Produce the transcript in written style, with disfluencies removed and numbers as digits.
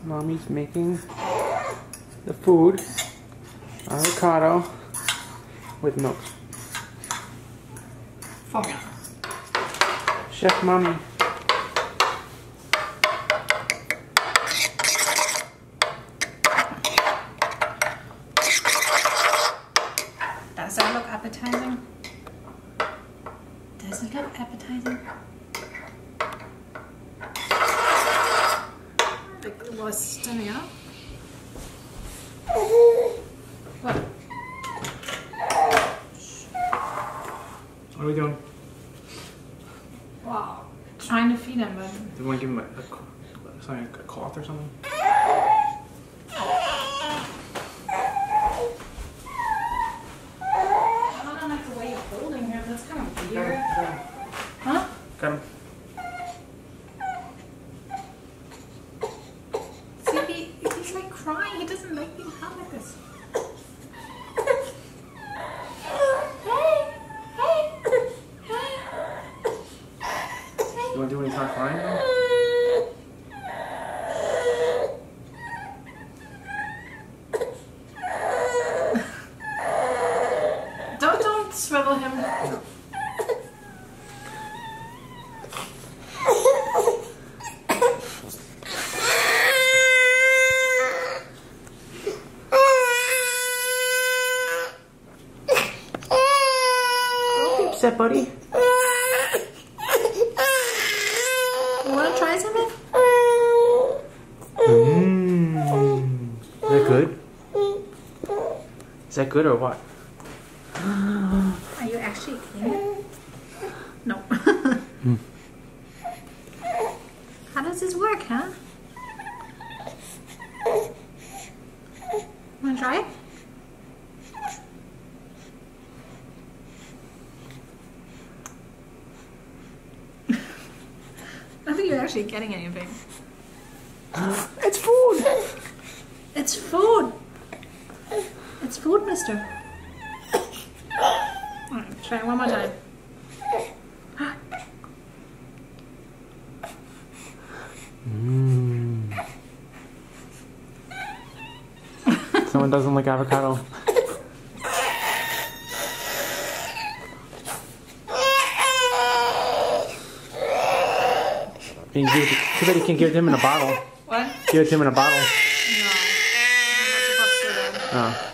Mommy's making the food, avocado with milk. Formula. Chef Mommy. Does that look appetizing? Does it look appetizing? Like it was standing up. What? What are we doing? Wow. Trying to feed him, but... Do you want to give him a cloth or something? I don't like the way you're holding him. That's kind of weird. Huh? Got him. See, he's like crying. He doesn't like being held like this. You want to do when he starts crying? Don't swivel him. Don't be upset, buddy. You want to try something? Is that good? Is that good or what? Are you actually eating it? No. How does this work, huh? Want to try it? I don't think you're actually getting anything. It's food! It's food! It's food, mister. Alright, try it one more time. Someone doesn't like avocado. Too bad you can't give it to him in a bottle. What? Give it to him in a bottle. No. I'm not supposed to do that. Oh.